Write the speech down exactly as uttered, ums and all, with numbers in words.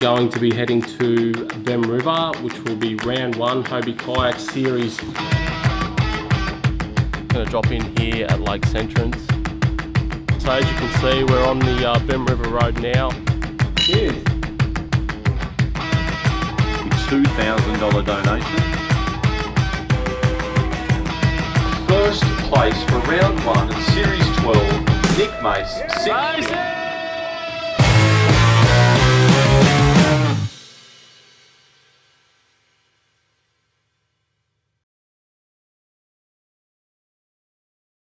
going to be heading to Bemm River, which will be round one, Hobie Kayak Series. Going to drop in here at Lake's entrance. So as you can see, we're on the uh, Bemm River Road now. Cheers! two thousand dollar donation. First place for round one in Series twelve, Nick Mace, sixth.